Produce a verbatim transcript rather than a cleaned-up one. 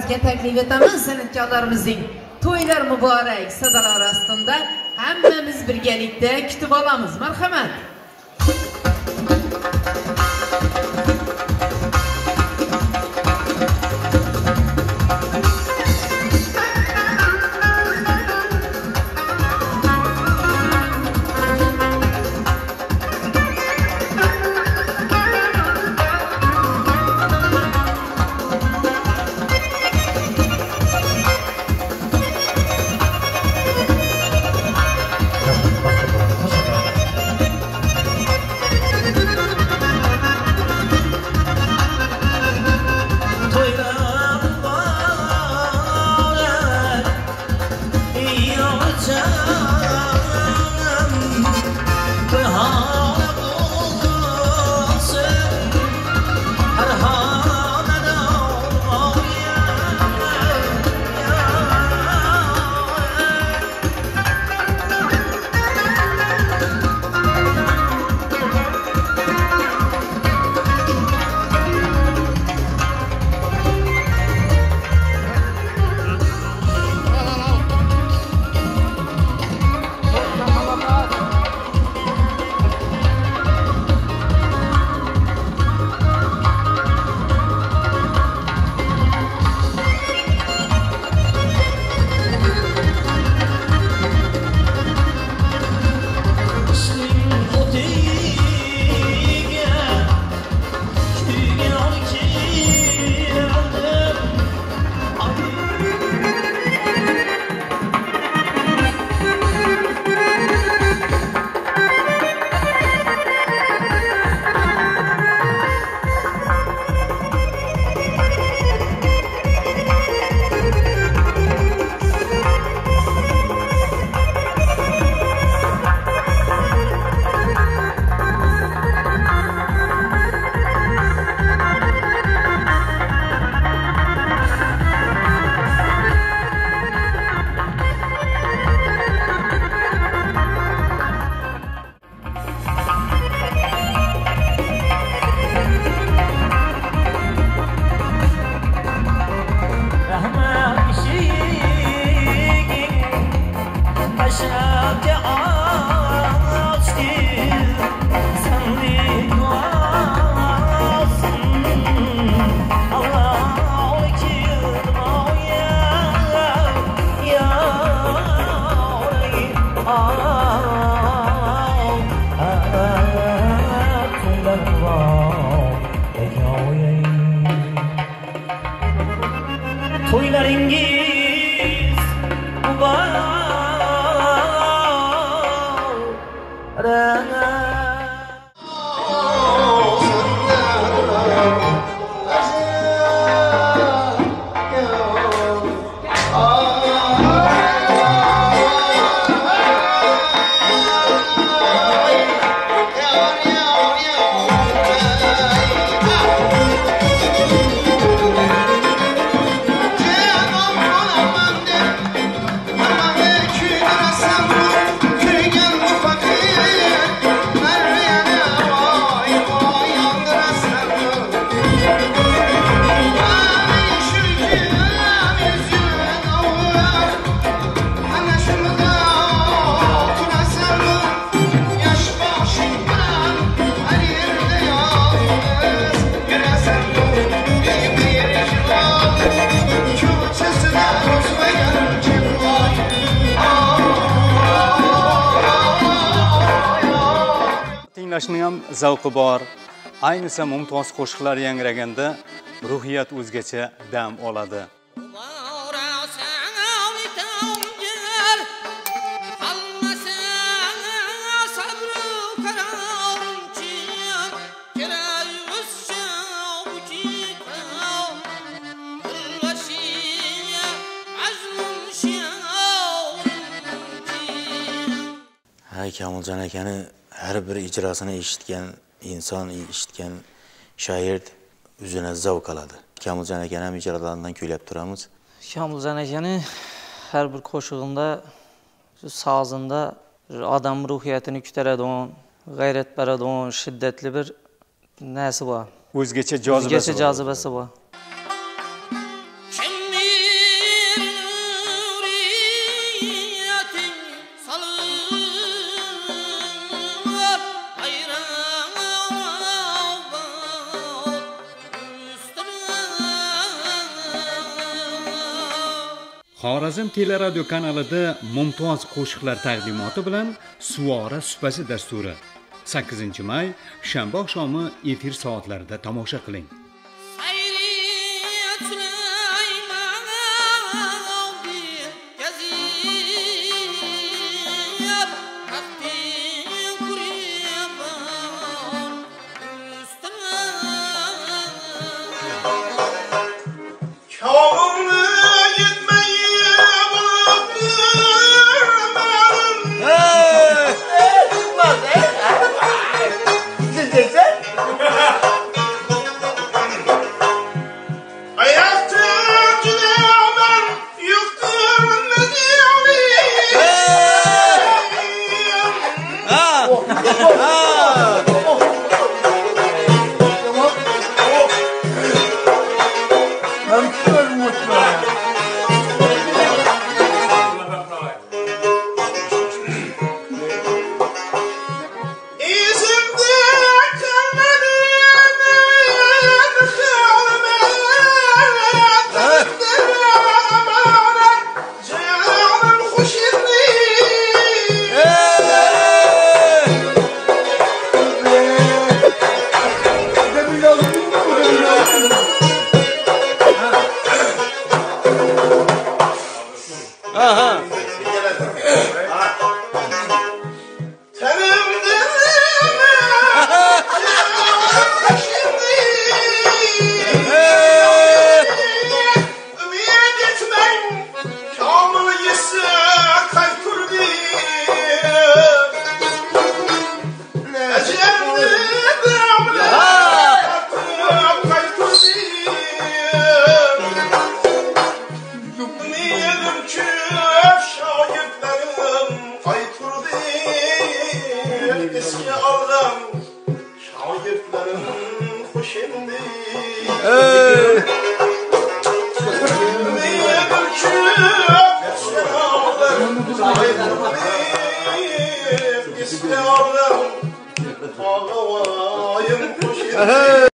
Taklif etaman san'atkorlarimizning to'ylar muborak sadalar ostida hammamiz birgalikda kutib olamiz. Marhamat. Toylaringiz mübarek. Tinglashning ham zavqi bor. Ayniqsa mumtoz qo'shiqlar yangraganda ruhiyat o'zgacha dam oladi. Kamoljon akani har bir ijrosini eshitgan inson, eshitgan shoir o'zini zavq oladi. Kamoljon akani ham ijrolaridan kuylab turamiz. Kamoljon akani har bir qo'shig'ida, sozida odam ruhiyatini ko'taradigan, g'ayrat beradigan, shiddatli bir narsa bor. O'zgacha jozibasi bor. O'zgacha jozibasi bor. Kimni Xorazm teleradio kanalida mumtoz qo'shiqlar taqdimoti bilan Suvora supasi dasturi sakkizinchi may shanba oqshomi efir soatlarida tomosha qiling. Hey!